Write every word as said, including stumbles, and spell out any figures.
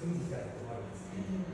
住みに来たりとかあるんですね。